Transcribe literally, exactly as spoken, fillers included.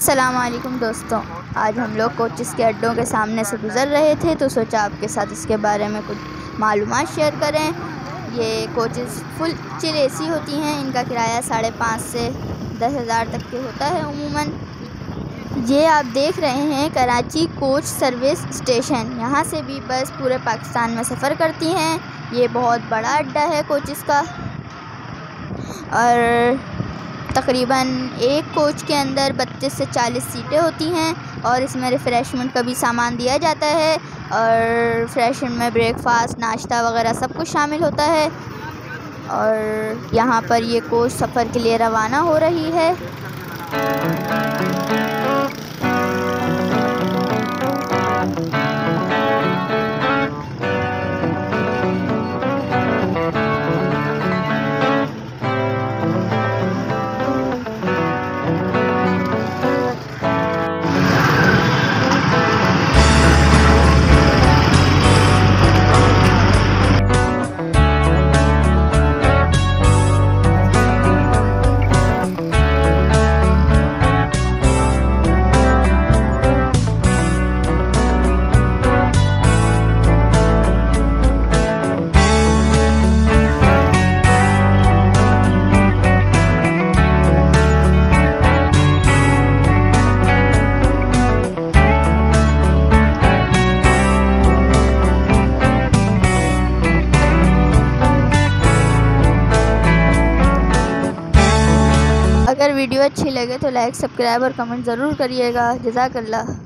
अस्सलाम वालेकुम दोस्तों, आज हम लोग कोचिस के अड्डों के सामने से गुज़र रहे थे तो सोचा आपके साथ इसके बारे में कुछ मालूमात शेयर करें। ये कोचिस फुल चिल एसी होती हैं। इनका किराया साढ़े पाँच से दस हज़ार तक के होता है उमूमन। ये आप देख रहे हैं कराची कोच सर्विस स्टेशन। यहाँ से भी बस पूरे पाकिस्तान में सफ़र करती हैं। ये बहुत बड़ा अड्डा है कोचिस का और तकरीबन एक कोच के अंदर बत्तीस से चालीस सीटें होती हैं और इसमें रिफ़्रेशमेंट का भी सामान दिया जाता है और रिफ़्रेशमेंट में ब्रेकफास्ट, नाश्ता वगैरह सब कुछ शामिल होता है। और यहाँ पर ये कोच सफ़र के लिए रवाना हो रही है। अगर वीडियो अच्छी लगे तो लाइक, सब्सक्राइब और कमेंट ज़रूर करिएगा। जज़ाकल्लाह।